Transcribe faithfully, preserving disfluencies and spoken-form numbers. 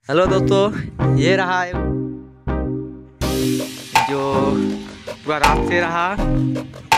hello दोस्तों, ये रहा जो पूरा रात से रहा